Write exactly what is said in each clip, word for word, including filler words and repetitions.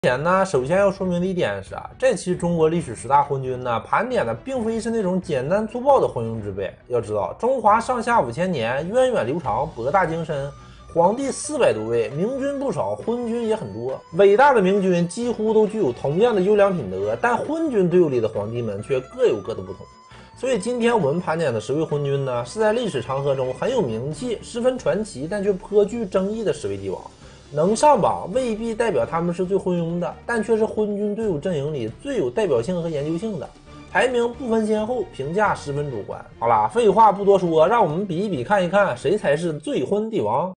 前呢，首先要说明的一点是啊，这期中国历史十大昏君呢，盘点的并非是那种简单粗暴的昏庸之辈。要知道，中华上下五千年，源远流长，博大精深，皇帝四百多位，明君不少，昏君也很多。伟大的明君几乎都具有同样的优良品德，但昏君队伍里的皇帝们却各有各的不同。所以今天我们盘点的十位昏君呢，是在历史长河中很有名气、十分传奇，但却颇具争议的十位帝王。能上榜未必代表他们是最昏庸的，但却是昏君队伍阵营里最有代表性和研究性的。排名不分先后，评价十分主观。好啦，废话不多说，让我们比一比，看一看谁才是最昏帝王。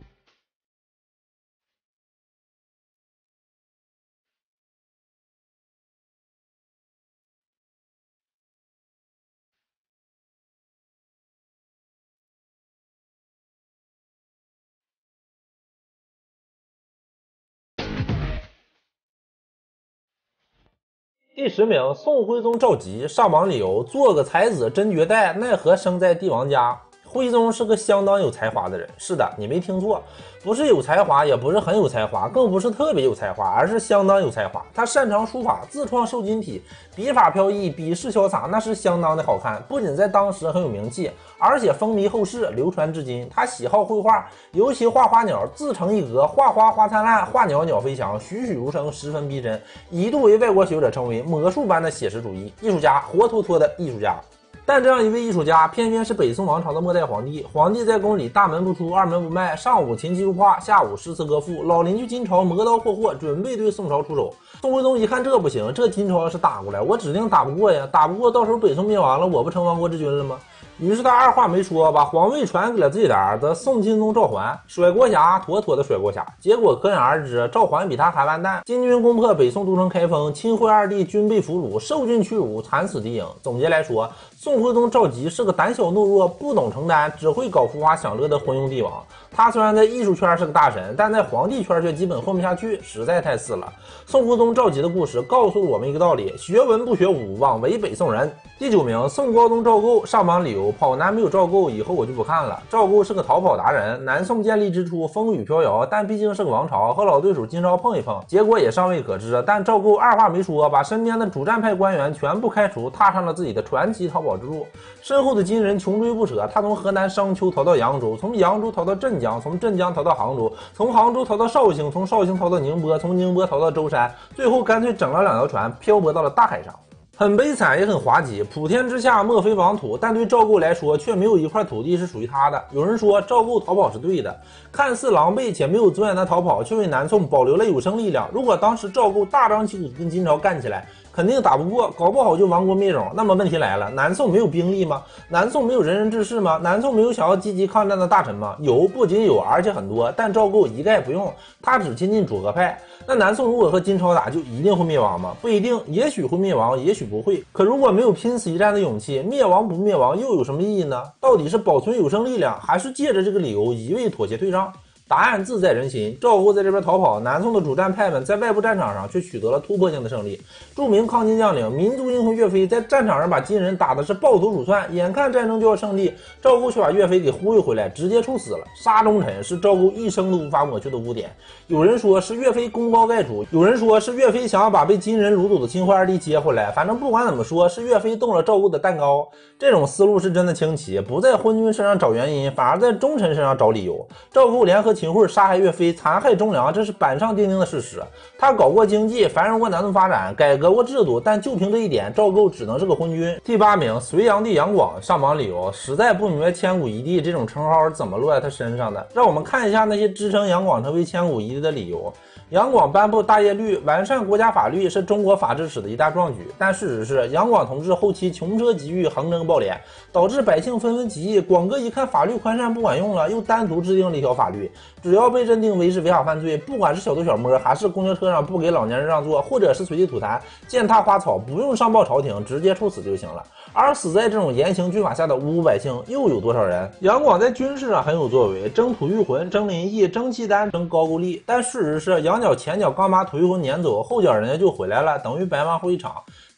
第十名，宋徽宗赵佶。上榜理由：做个才子真绝代，奈何生在帝王家。徽宗是个相当有才华的人，是的，你没听错，不是有才华，也不是很有才华，更不是特别有才华，而是相当有才华。他擅长书法，自创瘦金体，笔法飘逸，笔势潇洒，那是相当的好看。不仅在当时很有名气，而且风靡后世，流传至今。他喜好绘画，尤其画花鸟，自成一格，画花花灿烂，画鸟鸟飞翔，栩栩如生，十分逼真，一度为外国学者称为魔术般的写实主义艺术家，活脱脱的艺术家。但这样一位艺术家，偏偏是北宋王朝的末代皇帝。皇帝在宫里大门不出，二门不迈，上午琴棋书画，下午诗词歌赋。老邻居金朝磨刀霍霍，准备对宋朝出手。宋徽宗一看这不行，这金朝要是打过来，我指定打不过呀，打不过到时候北宋灭亡了，我不成亡国之君了吗？于是他二话没说，把皇位传给了自己的儿子宋钦宗赵桓。甩锅侠，妥妥的甩锅侠。结果可想而知，赵桓比他还完蛋。金军攻破北宋都城开封，钦惠二帝均被俘虏，受尽屈辱，惨死敌营。总结来说，宋徽宗赵佶是个胆小懦弱、不懂承担、只会搞浮华享乐的昏庸帝王。他虽然在艺术圈是个大神，但在皇帝圈却基本混不下去，实在太次了。宋徽宗赵佶的故事告诉了我们一个道理：学文不学武，枉为北宋人。第九名，宋高宗赵构。上榜理由：跑男没有赵构，以后我就不看了。赵构是个逃跑达人，南宋建立之初风雨飘摇，但毕竟是个王朝，和老对手金朝碰一碰，结果也尚未可知。但赵构二话没说，把身边的主战派官员全部开除，踏上了自己的传奇逃跑之路。身后的金人穷追不舍，他从河南商丘逃到扬州，从扬州逃到镇江，从镇江逃到杭州，从杭州逃到绍兴，从绍兴逃到宁波，从宁波逃到舟山，最后干脆整了两条船，漂泊到了大海上。很悲惨也很滑稽，普天之下莫非王土，但对赵构来说却没有一块土地是属于他的。有人说赵构逃跑是对的，看似狼狈且没有尊严的逃跑，却为南宋保留了有生力量。如果当时赵构大张旗鼓跟金朝干起来，肯定打不过，搞不好就亡国灭种。那么问题来了，南宋没有兵力吗？南宋没有仁人志士吗？南宋没有想要积极抗战的大臣吗？有，不仅有，而且很多。但赵构一概不用，他只亲近主和派。那南宋如果和金朝打，就一定会灭亡吗？不一定，也许会灭亡，也许不会。可如果没有拼死一战的勇气，灭亡不灭亡又有什么意义呢？到底是保存有生力量，还是借着这个理由一味妥协退让？答案自在人心。赵构在这边逃跑，南宋的主战派们在外部战场上却取得了突破性的胜利。著名抗金将领、民族英雄岳飞在战场上把金人打的是抱头鼠窜，眼看战争就要胜利，赵构却把岳飞给忽悠回来，直接处死了。杀忠臣是赵构一生都无法抹去的污点。有人说是岳飞功高盖主，有人说是岳飞想要把被金人掳走的钦惠二帝接回来，反正不管怎么说，是岳飞动了赵构的蛋糕。这种思路是真的清奇，不在昏君身上找原因，反而在忠臣身上找理由。赵构联合秦桧杀害岳飞，残害忠良，这是板上钉钉的事实。他搞过经济，繁荣过南宋发展，改革过制度，但就凭这一点，赵构只能是个昏君。第八名，隋炀帝杨广。上榜理由：实在不明白千古一帝这种称号是怎么落在他身上的。让我们看一下那些支撑杨广成为千古一帝的理由。杨广颁布大业律，完善国家法律，是中国法制史的一大壮举。但事实是，杨广同志后期穷奢极欲，横征暴敛，导致百姓纷纷起义。广哥一看法律宽善不管用了，又单独制定了一条法律，只要被认定为是违法犯罪，不管是小偷小摸，还是公交车上不给老年人让座，或者是随地吐痰、践踏花草，不用上报朝廷，直接处死就行了。而死在这种严刑峻法下的无辜百姓又有多少人？杨广在军事上很有作为，征吐谷浑、征临沂、征契丹、征高句丽，但事实是羊角前脚刚把吐谷浑撵走，后脚人家就回来了，等于白忙活一场。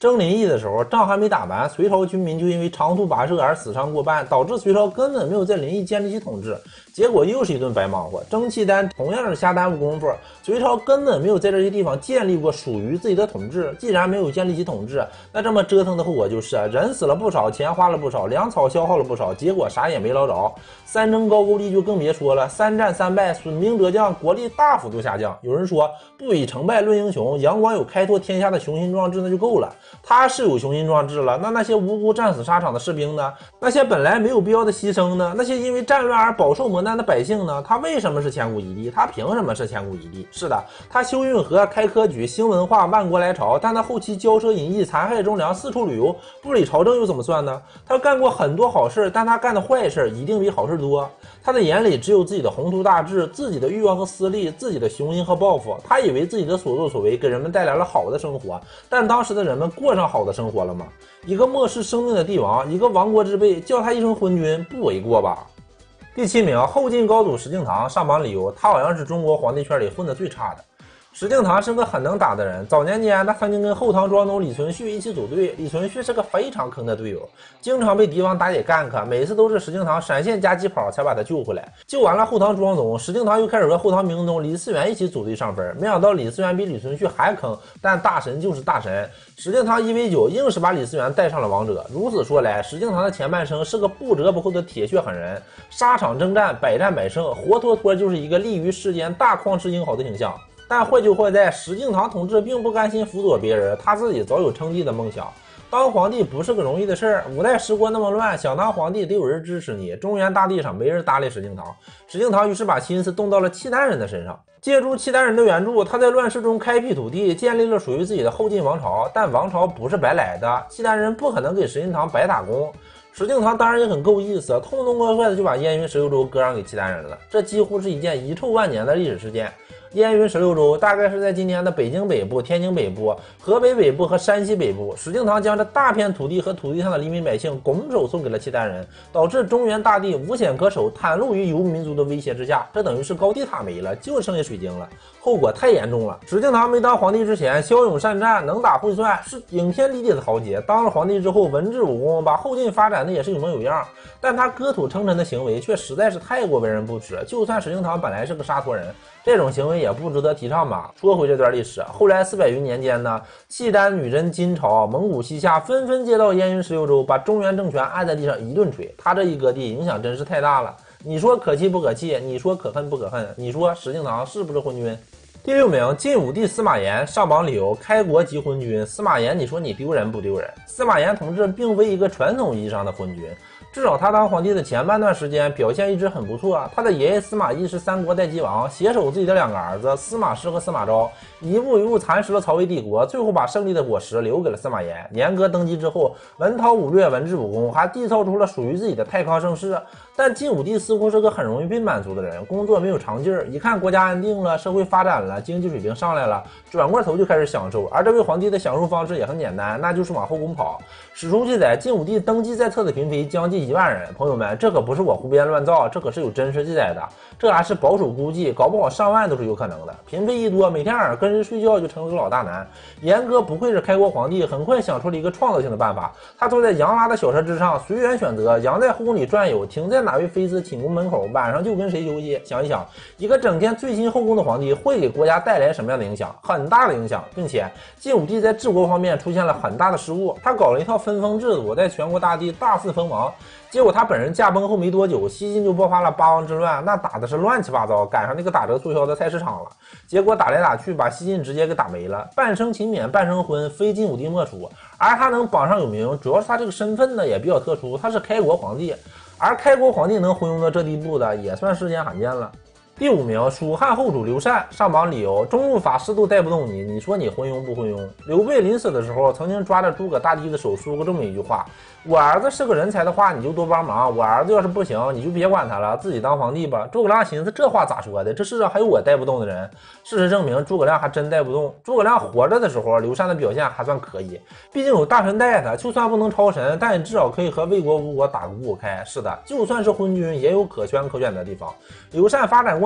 征临邑的时候，仗还没打完，隋朝军民就因为长途跋涉而死伤过半，导致隋朝根本没有在临邑建立起统治，结果又是一顿白忙活。征契丹同样是瞎耽误功夫，隋朝根本没有在这些地方建立过属于自己的统治。既然没有建立起统治，那这么折腾的后果就是人死了不少，钱花了不少，粮草消耗了不少，结果啥也没捞着。三征高句丽就更别说了，三战三败，损兵折将，国力大幅度下降。有人说不以成败论英雄，杨广有开拓天下的雄心壮志那就够了。他是有雄心壮志了，那那些无辜战死沙场的士兵呢？那些本来没有必要的牺牲呢？那些因为战乱而饱受磨难的百姓呢？他为什么是千古一帝？他凭什么是千古一帝？是的，他修运河、开科举、兴文化、万国来朝，但他后期骄奢淫逸、残害忠良、四处旅游、不理朝政又怎么算呢？他干过很多好事，但他干的坏事一定比好事多。他的眼里只有自己的宏图大志、自己的欲望和私利、自己的雄心和抱负。他以为自己的所作所为给人们带来了好的生活，但当时的人们过上好的生活了吗？一个漠视生命的帝王，一个亡国之辈，叫他一声昏君不为过吧？第七名，后晋高祖石敬瑭。上榜理由，他好像是中国皇帝圈里混得最差的。石敬瑭是个很能打的人，早年间他曾经跟后唐庄农李存勖一起组队，李存勖是个非常坑的队友，经常被敌方打野 gank， 每次都是石敬瑭闪现加疾跑才把他救回来。救完了后唐庄总，石敬瑭又开始和后唐明宗李嗣源一起组队上分，没想到李嗣源比李存勖还坑，但大神就是大神，石敬瑭一 v 九硬是把李嗣源带上了王者。如此说来，石敬瑭的前半生是个不折不扣的铁血狠人，沙场征战百战百胜，活脱脱就是一个立于世间大旷世英豪的形象。但坏就坏在石敬瑭同志并不甘心辅佐别人，他自己早有称帝的梦想。当皇帝不是个容易的事儿，五代十国那么乱，想当皇帝得有人支持你。中原大地上没人搭理石敬瑭，石敬瑭于是把心思动到了契丹人的身上。借助契丹人的援助，他在乱世中开辟土地，建立了属于自己的后晋王朝。但王朝不是白来的，契丹人不可能给石敬瑭白打工。石敬瑭当然也很够意思，痛痛快快的就把燕云十六州割让给契丹人了。这几乎是一件遗臭万年的历史事件。燕云十六州大概是在今天的北京北部、天津北部、河北北部和山西北部。石敬瑭将这大片土地和土地上的黎民百姓拱手送给了契丹人，导致中原大地无险可守，袒露于游牧民族的威胁之下。这等于是高地塔没了，就剩下水晶了，后果太严重了。石敬瑭没当皇帝之前骁勇善战，能打会算，是顶天立地的豪杰。当了皇帝之后，文治武功把后晋发展的也是有模有样，但他割土称臣的行为却实在是太过为人不齿。就算石敬瑭本来是个沙陀人，这种行为也不值得提倡吧。说回这段历史，后来四百余年间呢，契丹、女真、金朝、蒙古、西夏纷纷接到燕云十六州，把中原政权按在地上一顿锤。他这一割地，影响真是太大了。你说可气不可气？你说可恨不可恨？你说石敬瑭是不是昏君？第六名，晋武帝司马炎。上榜理由，开国即昏君。司马炎，你说你丢人不丢人？司马炎同志并非一个传统意义上的昏君，至少他当皇帝的前半段时间表现一直很不错。他的爷爷司马懿是三国代姬王，携手自己的两个儿子司马师和司马昭，一步一步蚕食了曹魏帝国，最后把胜利的果实留给了司马炎。严格登基之后，文韬武略，文治武功，还缔造出了属于自己的太康盛世。但晋武帝似乎是个很容易被满足的人，工作没有长劲儿，一看国家安定了，社会发展了，经济水平上来了，转过头就开始享受。而这位皇帝的享受方式也很简单，那就是往后宫跑。史书记载，晋武帝登基在册的嫔妃将近一万人。朋友们，这可不是我胡编乱造，这可是有真实记载的，这还是保守估计，搞不好上万都是有可能的。嫔妃一多，每天晚上跟人睡觉就成了个老大难。严哥不愧是开国皇帝，很快想出了一个创造性的办法。他坐在杨拉的小车之上，随缘选择，羊在后宫里转悠，停在哪位妃子寝宫门口，晚上就跟谁休息。想一想，一个整天醉心后宫的皇帝会给国家带来什么样的影响？很大的影响，并且晋武帝在治国方面出现了很大的失误。他搞了一套分封制度，在全国大地大肆封王，结果他本人驾崩后没多久，西晋就爆发了八王之乱，那打的是乱七八糟，赶上那个打折促销的菜市场了。结果打来打去，把西晋直接给打没了，半生秦免，半生昏，非晋武帝莫属。而他能榜上有名，主要是他这个身份呢也比较特殊，他是开国皇帝，而开国皇帝能昏庸到这地步的，也算世间罕见了。第五名，蜀汉后主刘禅。上榜理由，中路法师都带不动你，你说你昏庸不昏庸？刘备临死的时候，曾经抓着诸葛大帝的手说过这么一句话：我儿子是个人才的话，你就多帮忙；我儿子要是不行，你就别管他了，自己当皇帝吧。诸葛亮寻思，这话咋说的？这世上还有我带不动的人？事实证明，诸葛亮还真带不动。诸葛亮活着的时候，刘禅的表现还算可以，毕竟有大神带他，就算不能超神，但也至少可以和魏国、吴国打个五五开。是的，就算是昏君，也有可圈可点的地方。刘禅发展过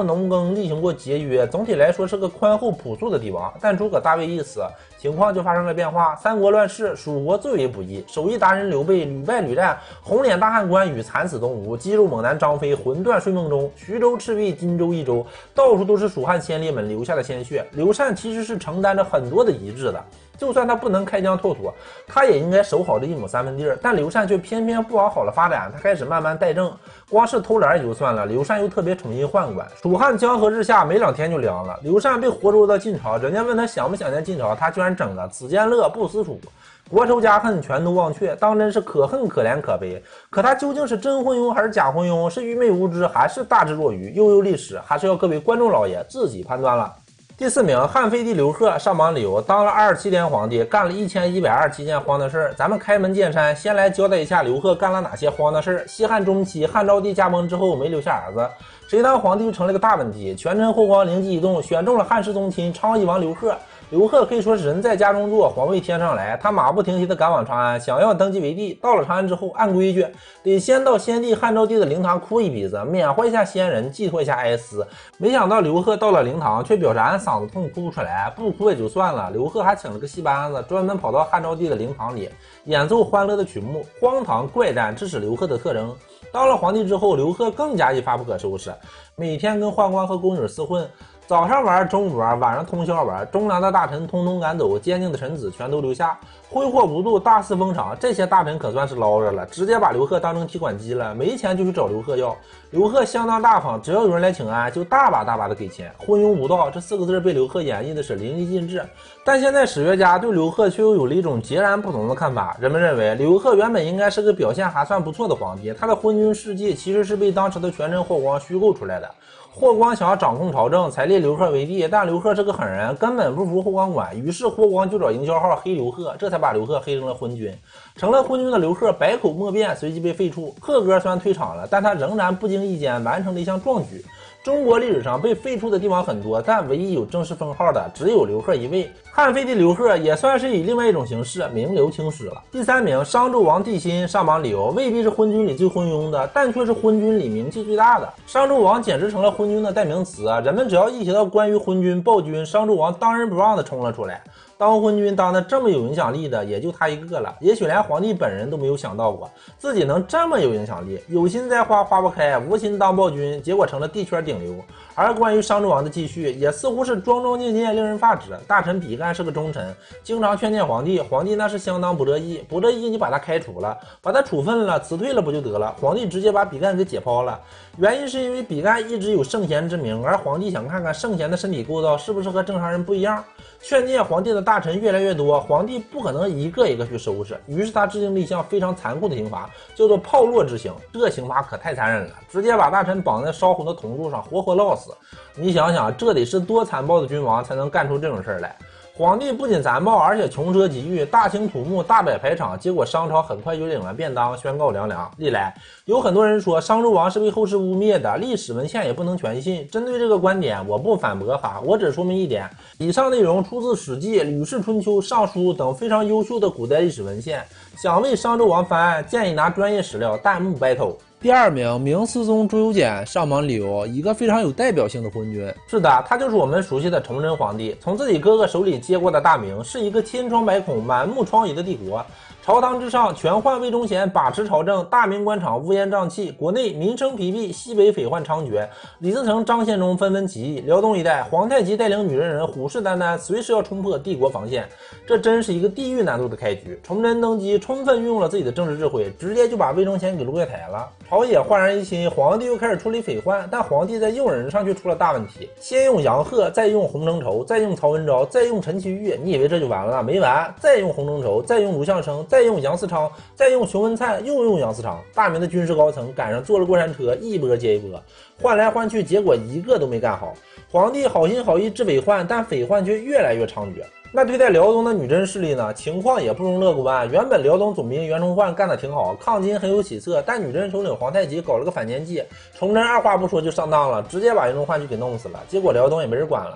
农耕，例行过节约，总体来说是个宽厚朴素的帝王。但诸葛大卫一死，情况就发生了变化。三国乱世，蜀国最为不义，手艺达人刘备屡败屡战，红脸大汉关羽惨死东吴，肌肉猛男张飞魂断睡梦中，徐州、赤壁、荆州、益州，到处都是蜀汉先烈们留下的鲜血。刘禅其实是承担着很多的遗志的。就算他不能开疆拓土，他也应该守好这一亩三分地儿。但刘禅却偏偏不往好了发展，他开始慢慢怠政。光是偷懒也就算了，刘禅又特别宠信宦官。蜀汉江河日下，没两天就凉了。刘禅被活捉到晋朝，人家问他想不想念晋朝，他居然整个子建乐不思蜀，国仇家恨全都忘却，当真是可恨可怜可悲。可他究竟是真昏庸还是假昏庸，是愚昧无知还是大智若愚，悠悠历史还是要各位观众老爷自己判断了。第四名，汉废帝刘贺上榜理由：当了二十七天皇帝，干了一千一百二十七件荒唐事儿。咱们开门见山，先来交代一下刘贺干了哪些荒唐事儿。西汉中期，汉昭帝驾崩之后没留下儿子，谁当皇帝就成了个大问题。全真后皇灵机一动，选中了汉室宗亲昌邑王刘贺。刘贺可以说是人在家中坐，皇位天上来。他马不停蹄地赶往长安，想要登基为帝。到了长安之后，按规矩得先到先帝汉昭帝的灵堂哭一鼻子，缅怀一下先人，寄托一下哀思。没想到刘贺到了灵堂，却表示俺嗓子痛，哭不出来。不哭也就算了，刘贺还请了个戏班子，专门跑到汉昭帝的灵堂里演奏欢乐的曲目，荒唐怪诞，这是刘贺的特征。当了皇帝之后，刘贺更加一发不可收拾，每天跟宦官和宫女厮混。早上玩，中午玩，晚上通宵玩，忠良的大臣通通赶走，坚定的臣子全都留下，挥霍无度，大肆封赏。这些大臣可算是捞着了，直接把刘贺当成提款机了，没钱就去找刘贺要。刘贺相当大方，只要有人来请安，就大把大把的给钱。昏庸无道这四个字被刘贺演绎的是淋漓尽致。但现在史学家对刘贺却又有了一种截然不同的看法，人们认为刘贺原本应该是个表现还算不错的皇帝，他的昏君事迹其实是被当时的全真霍光虚构出来的。霍光想要掌控朝政，才立刘贺为帝，但刘贺是个狠人，根本不服霍光管，于是霍光就找营销号黑刘贺，这才把刘贺黑成了昏君。成了昏君的刘贺百口莫辩，随即被废黜。贺哥虽然退场了，但他仍然不经意间完成了一项壮举。中国历史上被废黜的地方很多，但唯一有正式封号的只有刘贺一位。汉废帝刘贺也算是以另外一种形式名留青史了。第三名，商纣王帝辛上榜理由未必是昏君里最昏庸的，但却是昏君里名气最大的。商纣王简直成了昏君的代名词啊！人们只要一提到关于昏君暴君，商纣王当仁不让的冲了出来。当昏君当的这么有影响力的也就他一个了，也许连皇帝本人都没有想到过自己能这么有影响力，有心栽花花不开，无心当暴君，结果成了地圈顶流。而关于商纣王的继续也似乎是桩桩件件令人发指。大臣比干是个忠臣，经常劝谏皇帝，皇帝那是相当不乐意，不乐意你把他开除了，把他处分了，辞退了不就得了？皇帝直接把比干给解剖了，原因是因为比干一直有圣贤之名，而皇帝想看看圣贤的身体构造是不是和正常人不一样。劝谏皇帝的大臣越来越多，皇帝不可能一个一个去收拾，于是他制定了一项非常残酷的刑罚，叫做炮烙之刑。这刑罚可太残忍了，直接把大臣绑在烧红的铜柱上活活烙死。你想想，这得是多残暴的君王才能干出这种事儿来。皇帝不仅残暴，而且穷奢极欲，大兴土木，大摆排场，结果商朝很快就领了便当，宣告凉凉。历来有很多人说商纣王是被后世污蔑的，历史文献也不能全信。针对这个观点，我不反驳哈，我只说明一点：以上内容出自《史记》《吕氏春秋》《尚书》等非常优秀的古代历史文献。想为商纣王翻案，建议拿专业史料弹幕 battle。第二名，明思宗朱由检上榜理由，一个非常有代表性的昏君。是的，他就是我们熟悉的崇祯皇帝，从自己哥哥手里接过的大明，是一个千疮百孔、满目疮痍的帝国。朝堂之上，全宦魏忠贤把持朝政，大明官场乌烟瘴气，国内民生疲弊，西北匪患猖獗。李自成、张献忠纷纷起义，辽东一带皇太极带领女人人虎视眈眈，随时要冲破帝国防线。这真是一个地狱难度的开局。崇祯登基，充分运用了自己的政治智慧，直接就把魏忠贤给落下台了。朝野焕然一新，皇帝又开始处理匪患，但皇帝在用人上却出了大问题。先用杨鹤，再用洪承畴，再用曹文昭，再用陈其钰，你以为这就完了？没完，再用洪承畴，再用卢象升，再用杨嗣昌，再用熊文灿，又用杨嗣昌。大明的军事高层赶上坐了过山车，一波接一波，换来换去，结果一个都没干好。皇帝好心好意治匪患，但匪患却越来越猖獗。那对待辽东的女真势力呢，情况也不容乐观。原本辽东总兵袁崇焕干得挺好，抗金很有起色，但女真首领皇太极搞了个反间计，崇祯二话不说就上当了，直接把袁崇焕就给弄死了，结果辽东也没人管了。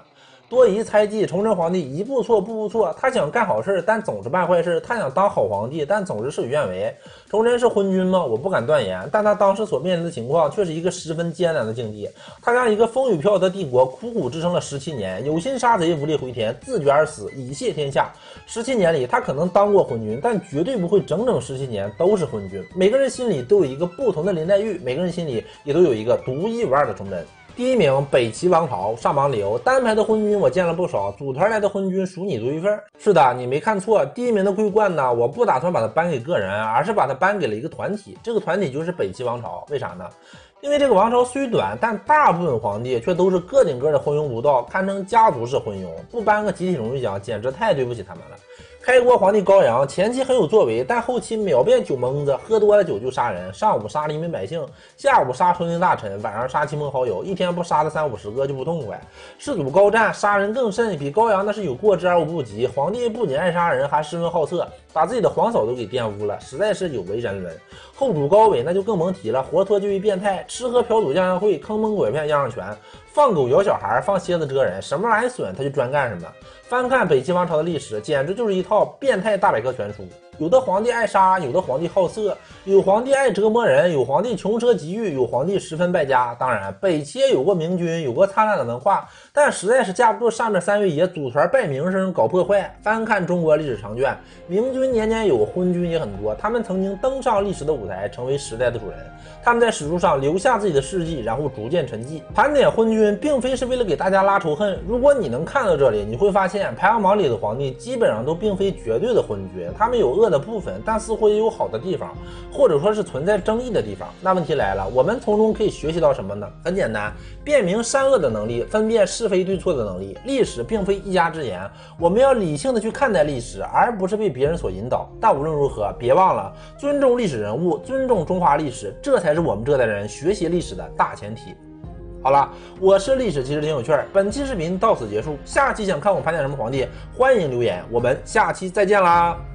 多疑猜忌，崇祯皇帝一步错步步错，他想干好事，但总是办坏事；他想当好皇帝，但总是事与愿违。崇祯是昏君吗？我不敢断言，但他当时所面临的情况却是一个十分艰难的境地。他让一个风雨飘摇的帝国苦苦支撑了十七年，有心杀贼，无力回天，自绝而死，以谢天下。十七年里，他可能当过昏君，但绝对不会整整十七年都是昏君。每个人心里都有一个不同的林黛玉，每个人心里也都有一个独一无二的崇祯。第一名，北齐王朝上榜理由，单排的昏君我见了不少，组团来的昏君属你独一份。是的，你没看错，第一名的桂冠呢，我不打算把它颁给个人，而是把它颁给了一个团体，这个团体就是北齐王朝。为啥呢？因为这个王朝虽短，但大部分皇帝却都是个顶个的昏庸无道，堪称家族式昏庸，不颁个集体荣誉奖简直太对不起他们了。开国皇帝高阳前期很有作为，但后期秒变酒蒙子，喝多了酒就杀人，上午杀黎民百姓，下午杀朝廷大臣，晚上杀亲朋好友，一天不杀了三五十个就不痛快。士祖高湛杀人更甚，比高阳那是有过之而无不及。皇帝不仅爱杀人，还失温好色，把自己的皇嫂都给玷污了，实在是有违人伦。后主高纬那就更甭提了，活脱就一变态，吃喝嫖赌样样会，坑蒙拐骗样样全，放狗咬小孩，放蝎子蛰人，什么玩意损他就专干什么。翻看北齐王朝的历史，简直就是一套变态大百科全书。有的皇帝爱杀，有的皇帝好色，有皇帝爱折磨人，有皇帝穷奢极欲，有皇帝十分败家。当然，北齐也有过明君，有过灿烂的文化，但实在是架不住上面三位爷组团拜名声，搞破坏。翻看中国历史长卷，明君年年有，昏君也很多，他们曾经登上历史的舞台，成为时代的主人。他们在史书上留下自己的事迹，然后逐渐沉寂。盘点昏君，并非是为了给大家拉仇恨。如果你能看到这里，你会发现排行榜里的皇帝基本上都并非绝对的昏君，他们有恶的部分，但似乎也有好的地方，或者说是存在争议的地方。那问题来了，我们从中可以学习到什么呢？很简单，辨明善恶的能力，分辨是非对错的能力。历史并非一家之言，我们要理性的去看待历史，而不是被别人所引导。但无论如何，别忘了尊重历史人物，尊重中华历史，这才是我们这代人学习历史的大前提。好了，我是历史其实挺有趣，本期视频到此结束，下期想看我盘点什么皇帝，欢迎留言，我们下期再见啦。